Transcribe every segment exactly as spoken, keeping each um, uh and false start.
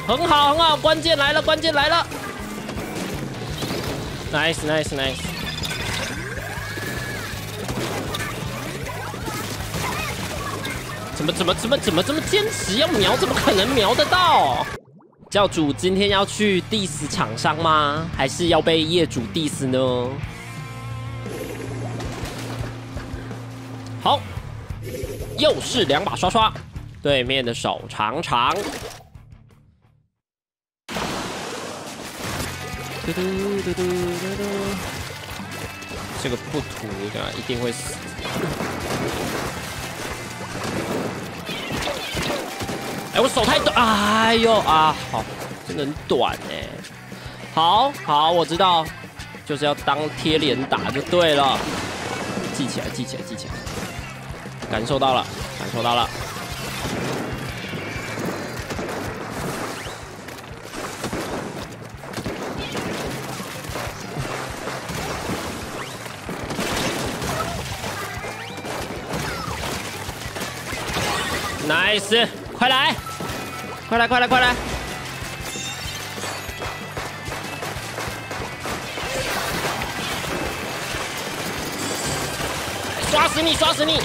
很好很好，关键来了，关键来了 ，nice nice nice。怎么怎么怎么怎么这么坚持要瞄？怎么可能瞄得到？教主今天要去 diss 厂商吗？还是要被业主 diss 呢？好，又是两把刷刷，对面的手长长。嘟嘟嘟嘟嘟嘟，这个不涂的一定会死。哎，我手太短，哎呦啊，好，真的很短哎。好好，我知道，就是要当贴脸打就对了。记起来，记起来，记起来。感受到了，感受到了。nice， 快来，快来，快来，快来！刷死你，刷死你！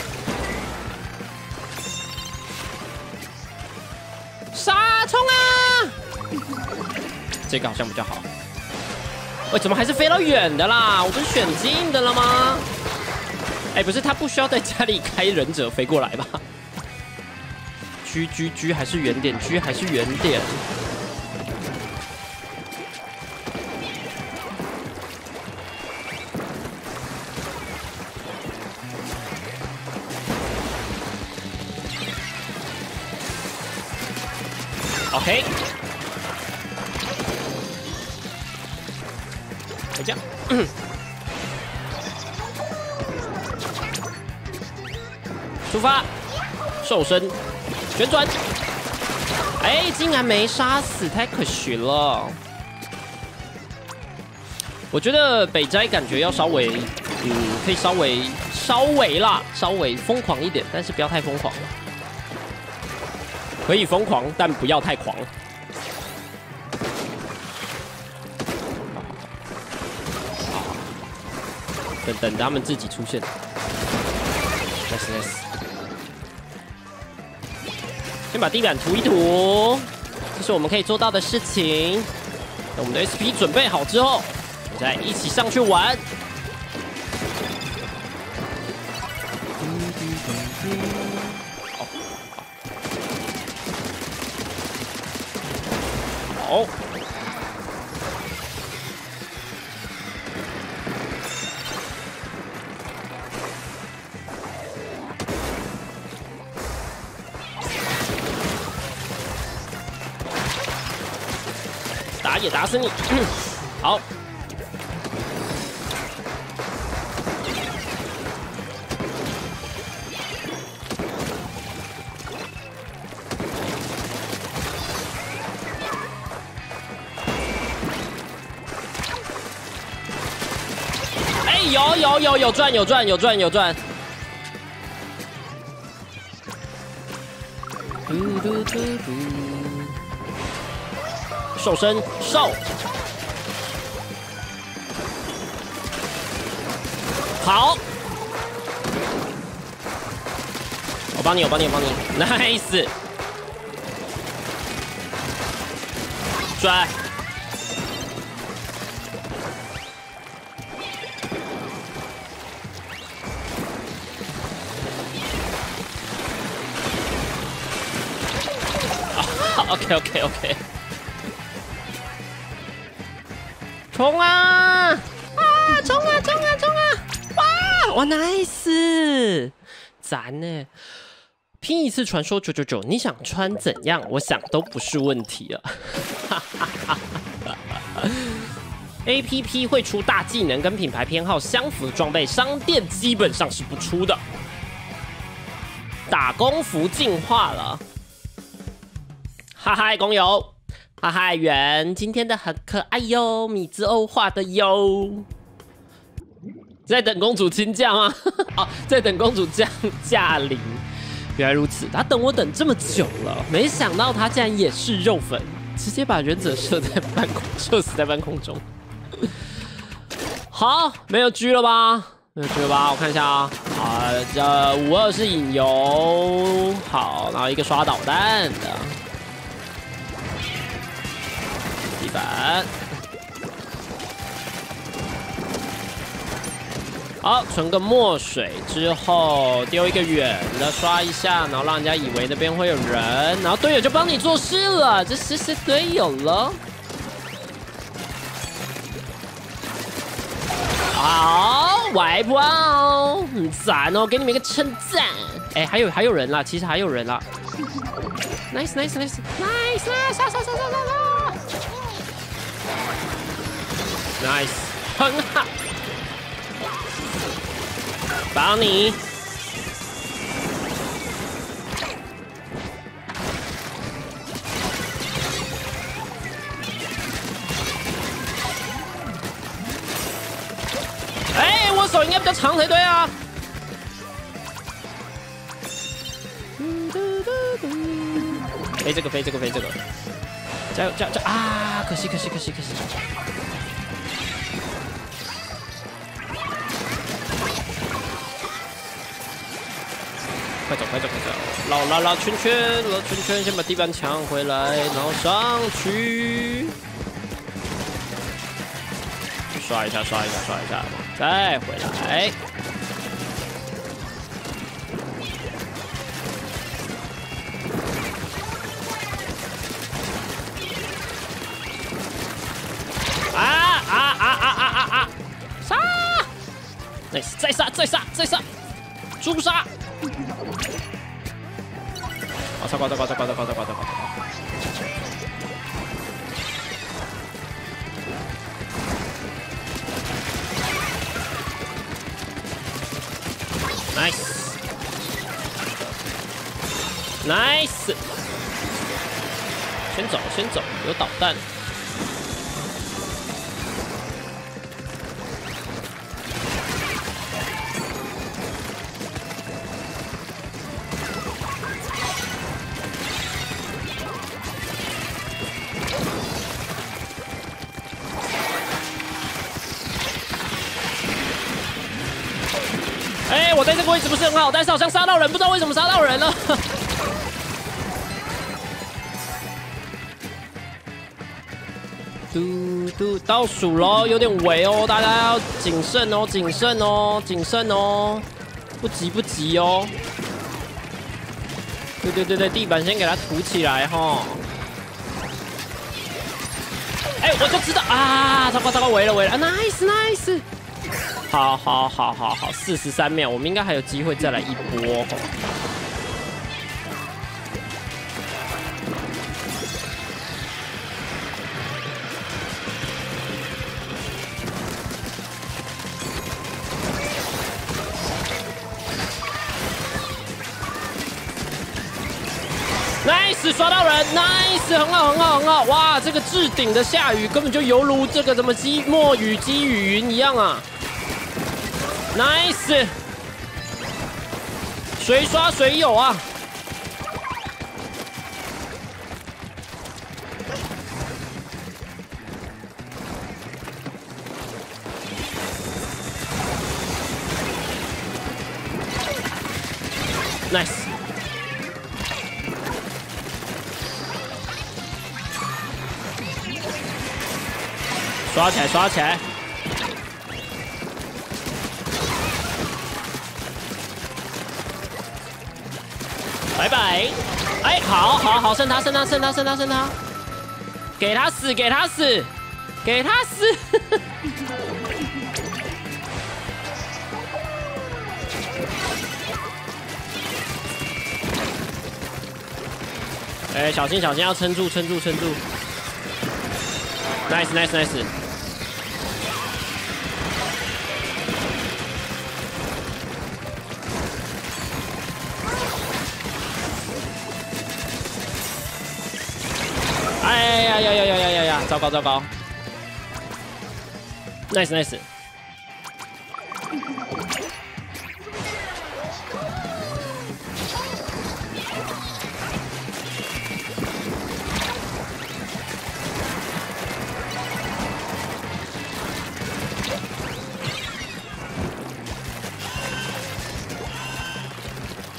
杀冲啊！这个好像比较好。喂，怎么还是飞到远的啦？我不是选近的了吗？哎，不是，他不需要在家里开忍者飞过来吧？居居居还是远点，居还是远点。OK， 就这样。出发，瘦身。旋转，哎，竟然没杀死，太可惜了。我觉得北斋感觉要稍微，嗯，可以稍微稍微啦，稍微疯狂一点，但是不要太疯狂了。可以疯狂，但不要太狂。等等他们自己出现。nice nice。先把地板涂一涂，这是我们可以做到的事情。等我们的 S P 准备好之后，我再一起上去玩。好，好。打也打死你！好，哎，有有有有赚有赚有赚有赚！嘟嘟嘟嘟。瘦身瘦，好，我帮你，我帮你，我帮你 ，nice， 转，啊 ，OK OK OK。冲啊！啊，冲啊，冲啊，冲啊！哇，哇 ，nice， 赞呢！拼一次传说九九九，你想穿怎样？我想都不是问题了。A P P 会出大技能跟品牌偏好相符的装备，商店基本上是不出的。打工服进化了，哈哈，工友。哈哈，圆今天的很可爱哟，米兹欧画的哟。在等公主亲驾吗？哦，在等公主降驾临。 原来如此，他等我等这么久了，没想到他竟然也是肉粉，直接把忍者射在半空，射死在半空中。好，没有狙了吧？没有狙了吧？我看一下啊，啊，这五二是引游，好，然后一个刷导弹的，地板。 好，存个墨水之后丢一个远的刷一下，然后让人家以为那边会有人，然后队友就帮你做事了，这是是队友了。好，外包，很赞哦，给你们一个称赞。哎，还有还有人啦，其实还有人啦。Nice nice nice nice nice， 杀杀杀杀杀杀 ！Nice， 很好。 帮你，哎，我手应该比较长才对啊！飞这个，飞这个，飞这个，加油，加油，加油啊！可惜，可惜，可惜，可惜。 快走，快走，快走！绕绕绕圈圈，绕圈圈，先把地板抢回来，然后上去，刷一下，刷一下，刷一下，再回来。啊啊啊啊啊啊啊！杀 ！nice， 再杀，再杀，再杀！诛杀！ 啊！糟糕！糟糕！糟糕！糟糕！糟糕！糟糕！ Nice， Nice， 先走，先走，有导弹。 哎，我在这个位置不是很好，但是好像杀到人，不知道为什么杀到人了。嘟嘟，倒数喽，有点围哦，大家要谨慎哦，谨慎哦，谨慎哦，不急不急哦。对对对对，地板先给它涂起来哈。哎，我就知道啊，糟糕糟糕，围了围了、啊、，nice nice。 好，好，好，好，好，四十三秒，我们应该还有机会再来一波。Nice， 刷到人 ，Nice， 很好，很好，很好，哇，这个置顶的下雨根本就犹如这个什么积墨雨积雨云一样啊！ Nice， 谁刷谁有啊！Nice， 刷起来，刷起来！ 拜拜！哎，好，好，好，剩他，剩他，剩他，剩他，剩他，给他死，给他死，给他死！哎，小心，小心，要撑住，撑住，撑住 ！Nice，Nice，Nice！ 哎呀呀呀呀呀呀呀！糟糕糟糕 ！Nice nice。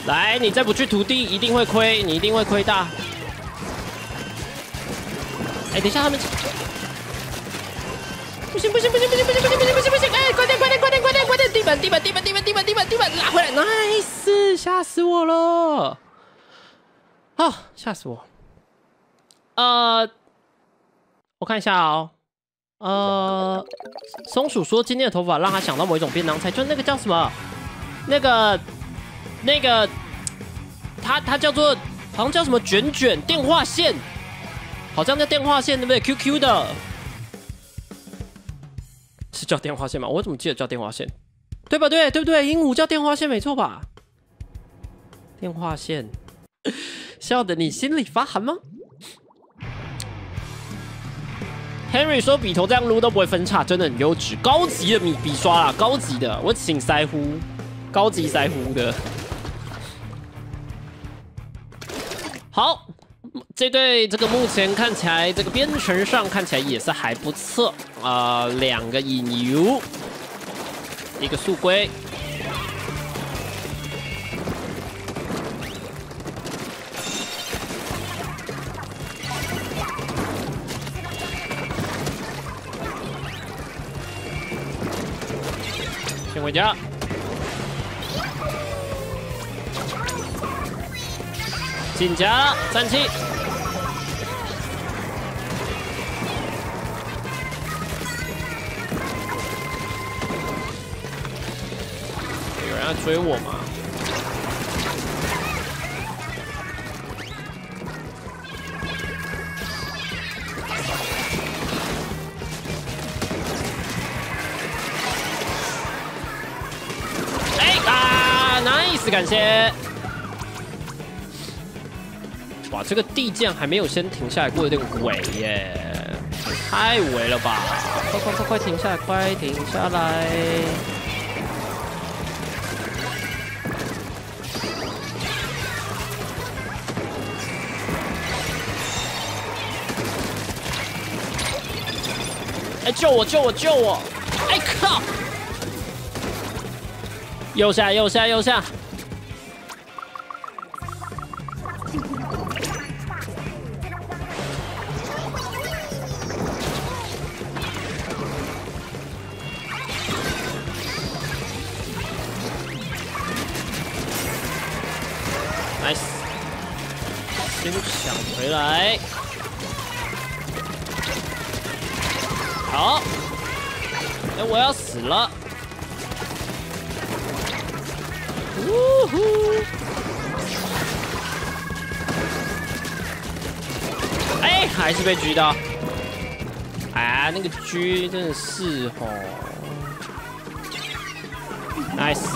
来，你再不去涂地，一定会亏，你一定会亏大。哎，等一下他们。 不行不行不行不行不行不行不行不行不行！哎，快点快点快点快点快点！地板地板地板地板地板地板地板拉回来 ，nice！ 吓死我了！啊，吓死我！呃，我看一下哦。呃，松鼠说今天的头发让他想到某一种便当菜，就那个叫什么？那个那个，它它叫做好像叫什么卷卷电话线，好像叫电话线对不对 ？Q Q 的。 是叫电话线吗？我怎么记得叫电话线？对吧？对对不对？鹦鹉叫电话线没错吧？电话线，笑得你心里发寒吗 ？Henry 说笔头这样撸都不会分叉，真的很优质，高级的米笔刷啦，高级的，我请腮胡，高级腮胡的。好。 这队这个目前看起来，这个编程上看起来也是还不错啊、呃，两个引游，一个速龟。先回家。进家，站起。 有人要追我吗？哎啊 ，nice， 感谢。哇，这个地酱还没有先停下来过，有点尾耶，太尾了吧！快快快快停下来，快停下来！ 哎，救我！救我！救我！哎靠！右下，右下，右下！nice， 先抢回来。 好，哎，我要死了！呜呼！哎，还是被狙到！啊，那个狙真的是吼 ，nice！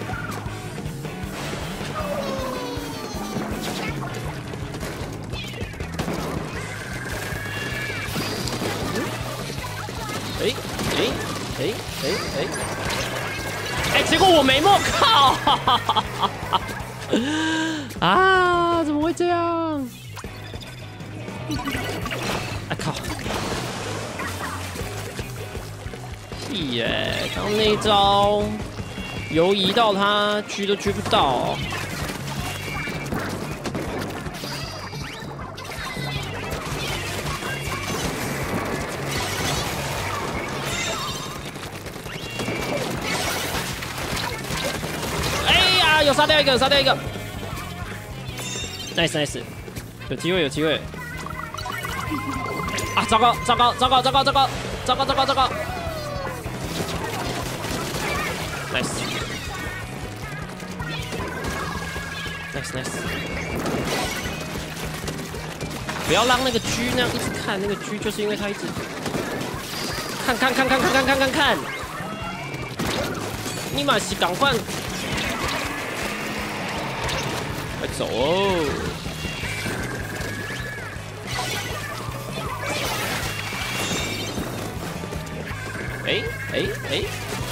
哎哎哎哎哎！哎，结果我没摸，靠！啊，怎么会这样？啊靠！屁耶！刚刚那一招游移到他，狙都狙不到。 有杀掉一个，有杀掉一个 ，nice nice， 有机会有机会。啊，糟糕糟糕糟糕糟糕糟糕糟糕糟糕糟糕 ，nice nice nice， 不要让那个狙那样一直看，那个狙就是因为他一直看看看看看看看看看，你妈是赶快。 快走哦！哎哎哎！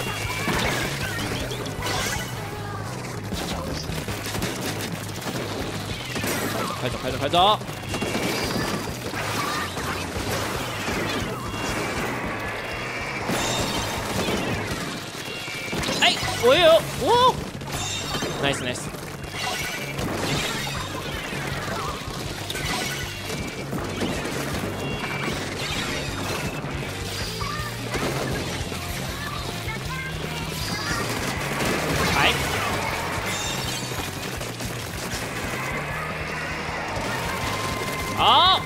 快走快走快走！哎，我有，哇 ！Nice nice。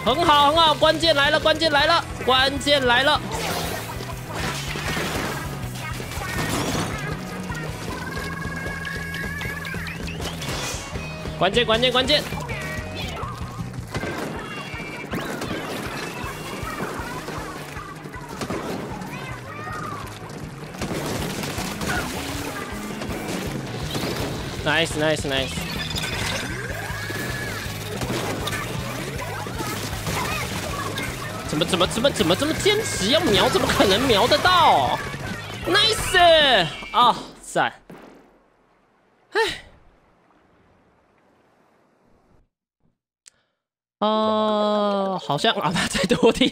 很好很好，关键来了，关键来了，关键来了。关键关键关键。 Nice, nice, nice. 怎么怎么怎么怎么这么坚持要瞄？怎么可能瞄得到 ？Nice 啊，赞！哎，呃，好像阿妈在多听。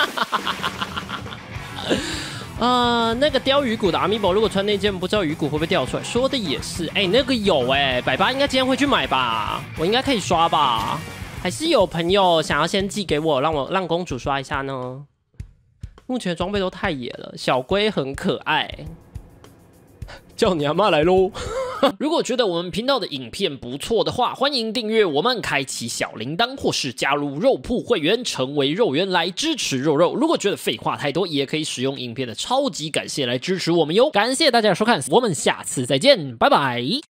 啊、呃，那个雕鱼骨的 Amiibo， 如果穿那件，不知道鱼骨会不会掉出来？说的也是，哎、欸，那个有哎、欸，百八应该今天会去买吧？我应该可以刷吧？还是有朋友想要先寄给我，让我让公主刷一下呢？目前的装备都太野了，小龟很可爱，叫你阿妈来喽！如果觉得我们频道的影片不错的话，欢迎订阅我们，开启小铃铛，或是加入肉铺会员，成为肉圆来支持肉肉。如果觉得废话太多，也可以使用影片的超级感谢来支持我们哟。感谢大家的收看，我们下次再见，拜拜。